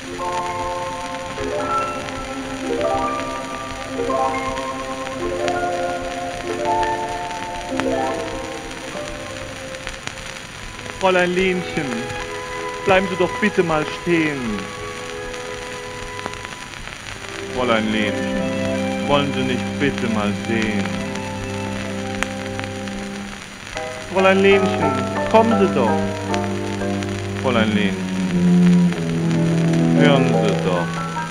Fräulein Lenchen, bleiben Sie doch bitte mal stehen. Fräulein Lenchen, wollen Sie nicht bitte mal sehen? Fräulein Lenchen, kommen Sie doch. Fräulein Lenchen, hören Sie doch.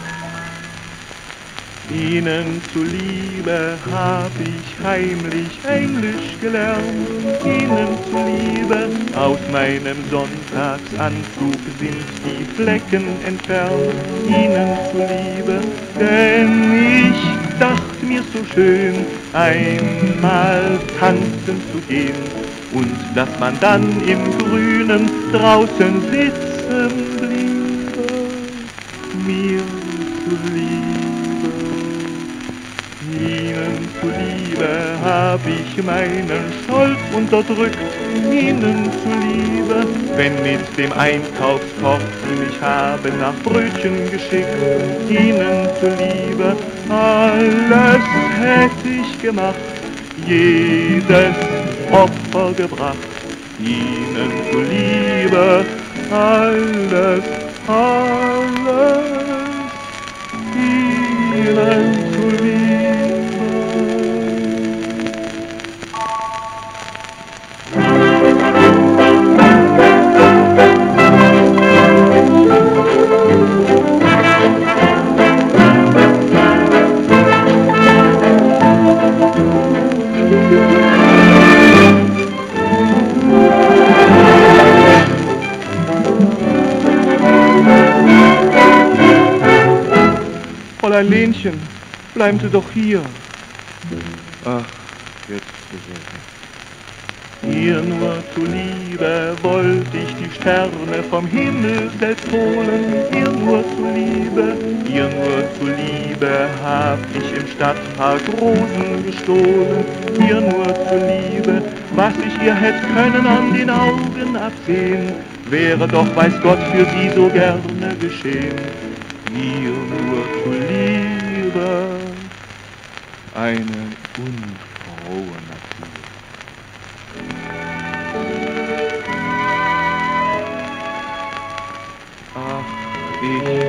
Ihnen zuliebe hab ich heimlich Englisch gelernt. Ihnen zuliebe aus meinem Sonntagsanzug sind die Flecken entfernt. Ihnen zuliebe, denn ich dachte mir so schön, einmal tanzen zu gehen und dass man dann im Grünen draußen sitzen bliebe, mir zuliebe. Ihnen zuliebe hab ich meinen Stolz unterdrückt, Ihnen zuliebe, wenn mit dem Einkaufskorb Sie mich haben nach Brötchen geschickt, Ihnen zuliebe, alles hätte ich gemacht, jedes Opfer gebracht, Ihnen zuliebe, alles, Ihnen zuliebe. Fräulein Lenchen, bleiben Sie doch hier. Ach, jetzt vergessen. Ihr nur zuliebe wollt ich die Sterne vom Himmel selbst holen. Ihr nur zuliebe hab ich im Stadtpark Rosen gestohlen. Ihr nur zuliebe, was ich ihr hätt können an den Augen absehen, wäre doch, weiß Gott, für Sie so gerne geschehen. Ihr nur zuliebe, eine unfrohe Natur. Ach, ich